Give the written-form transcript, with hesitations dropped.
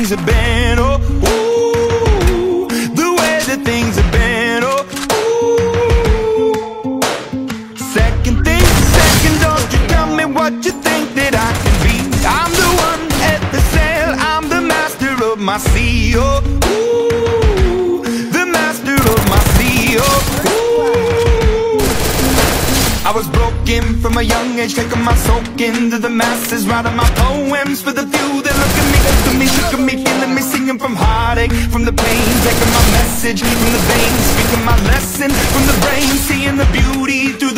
things have been, oh, ooh, the way that things have been, oh, ooh. Second thing, second, don't you tell me what you think that I can be. I'm the one at the sail, I'm the master of my sea, oh, ooh, the master of my sea, oh, ooh. I was broken from a young age, taking my soak into the masses, writing my poems for the few that look at me, shook at me, feeling me, singing from heartache, from the pain, taking my message from the veins, speaking my lesson from the brain, seeing the beauty through